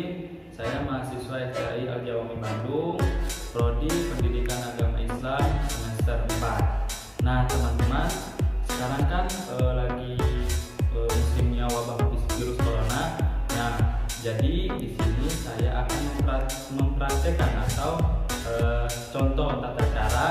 Saya mahasiswa FKI Al-Jawami Bandung, Prodi Pendidikan Agama Islam semester 4. Nah teman-teman, sekarang kan lagi musimnya wabah virus corona. Nah jadi di sini saya akan mempraktekkan atau contoh tata cara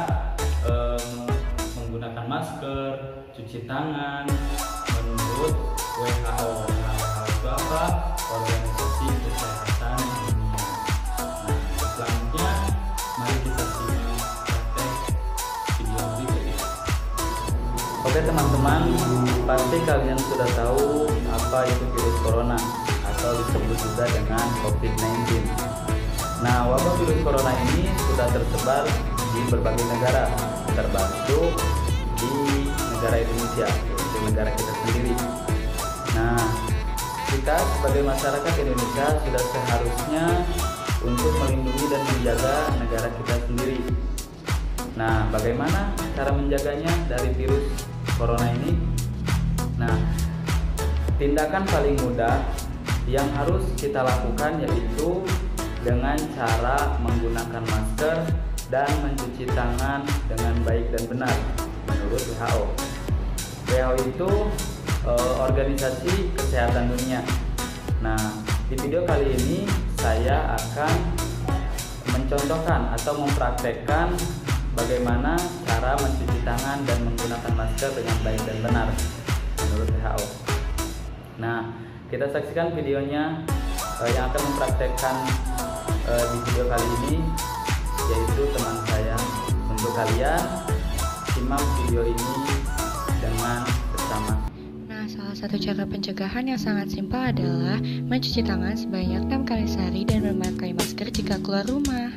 menggunakan masker, cuci tangan menurut WHO. WHO itu apa? Organisasi Kesehatan Dunia. Nah, selanjutnya mari kita simak praktek video berikut ini. Oke teman-teman, pasti kalian sudah tahu apa itu virus corona atau disebut juga dengan COVID-19. Nah, wabah virus corona ini sudah tersebar di berbagai negara, termasuk di negara Indonesia, yaitu negara kita sendiri. Nah, kita sebagai masyarakat Indonesia sudah seharusnya untuk melindungi dan menjaga negara kita sendiri. Nah, bagaimana cara menjaganya dari virus corona ini? Nah, tindakan paling mudah yang harus kita lakukan yaitu dengan cara menggunakan masker dan mencuci tangan dengan baik dan benar menurut WHO. WHO itu organisasi kesehatan dunia. Nah, di video kali ini saya akan mencontohkan atau mempraktekkan bagaimana cara mencuci tangan dan menggunakan masker dengan baik dan benar menurut WHO. Nah, kita saksikan videonya yang akan mempraktekkan di video kali ini, yaitu teman saya. Untuk kalian simak video ini dengan bersama. Nah, salah satu cara pencegahan yang sangat simpel adalah mencuci tangan sebanyak 6 kali sehari dan memakai masker jika keluar rumah.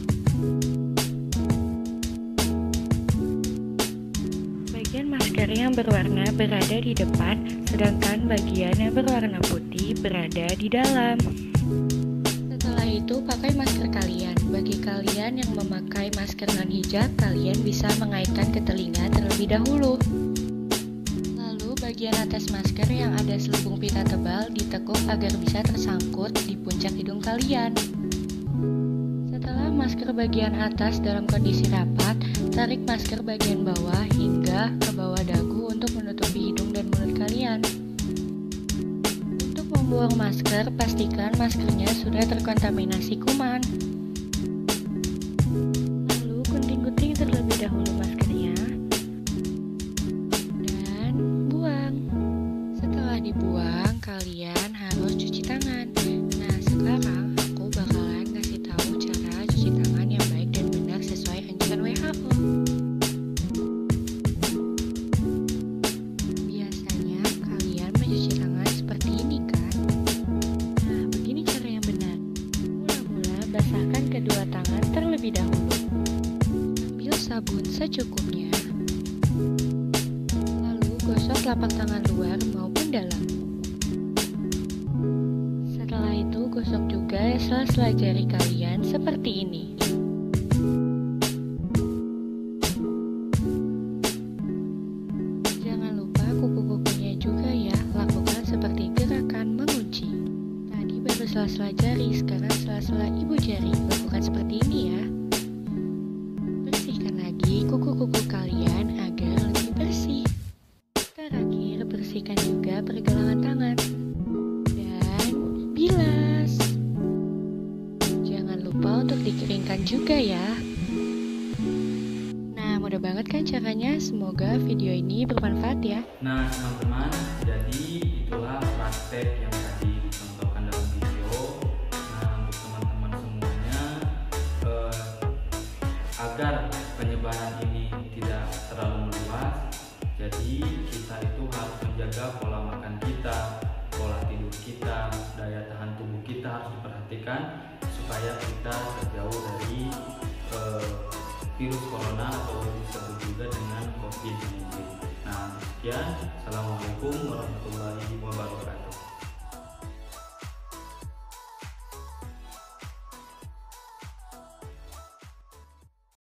Bagian masker yang berwarna berada di depan, sedangkan bagian yang berwarna putih berada di dalam. Setelah itu, pakai masker kalian. Bagi kalian yang memakai masker non-hijab, kalian bisa mengaitkan ke telinga terlebih dahulu. Lalu, bagian atas masker yang ada selubung pita tebal ditekuk agar bisa tersangkut di puncak hidung kalian. Setelah masker bagian atas dalam kondisi rapat, tarik masker bagian bawah hingga ke bawah dagu untuk menutupi hidung dan mulut kalian. Untuk membuang masker, pastikan maskernya sudah terkontaminasi kuman. Lalu gunting-gunting terlebih dahulu maskernya dan buang. Setelah dibuang, kalian harus cuci tangan. Nah, sekarang aku bakalan ngasih tahu cara cuci tangan yang baik dan benar sesuai anjuran WHO. Biasanya kalian mencuci tangan seperti ini kan? Nah, begini cara yang benar. Mula-mula basahkan kedua tangan terlebih dahulu. Ambil sabun secukupnya. Lalu gosok telapak tangan luar maupun dalam. Setelah itu gosok juga sela-sela jari kalian seperti ini. Jangan lupa kuku-kukunya juga ya, lakukan seperti gerakan mengunci. Tadi baru sela-sela jari, sekarang sela-sela ibu jari, lakukan seperti ini ya. Bersihkan lagi kuku-kuku kalian agar lebih bersih. Terakhir, bersihkan juga pergelangan tangan dan bilas. Jangan lupa untuk dikeringkan juga ya. Nah, mudah banget kan caranya? Semoga video ini bermanfaat ya. Nah teman-teman, jadi itulah praktek yang tadi dicontohkan dalam video. Nah untuk teman-teman semuanya, agar penyebaran ini tidak terlalu meluas, jadi kita itu harus menjaga pola makan kita, pola tidur kita, daya tahan tubuh kita harus diperhatikan supaya kita terjauh dari virus corona atau disebut juga dengan COVID-19. Nah, sekian. Assalamualaikum warahmatullahi wabarakatuh.